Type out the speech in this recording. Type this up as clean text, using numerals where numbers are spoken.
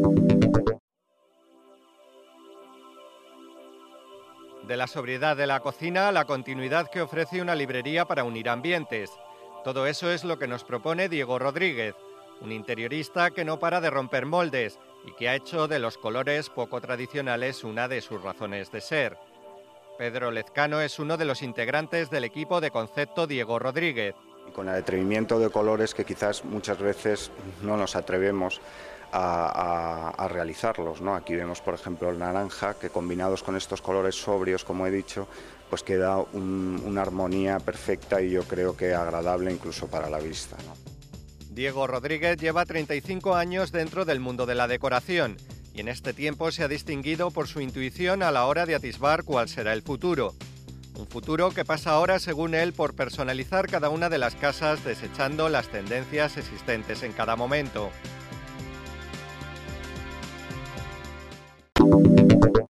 De la sobriedad de la cocina a la continuidad que ofrece una librería para unir ambientes. Todo eso es lo que nos propone Diego Rodríguez, un interiorista que no para de romper moldes y que ha hecho de los colores poco tradicionales una de sus razones de ser. Pedro Lezcano es uno de los integrantes del equipo de concepto Diego Rodríguez. Y con el atrevimiento de colores que quizás muchas veces no nos atrevemos a realizarlos, ¿no? Aquí vemos, por ejemplo, el naranja, que combinados con estos colores sobrios, como he dicho, pues queda una armonía perfecta y yo creo que agradable incluso para la vista, ¿no? Diego Rodríguez lleva 35 años dentro del mundo de la decoración y en este tiempo se ha distinguido por su intuición a la hora de atisbar cuál será el futuro. Un futuro que pasa ahora, según él, por personalizar cada una de las casas desechando las tendencias existentes en cada momento.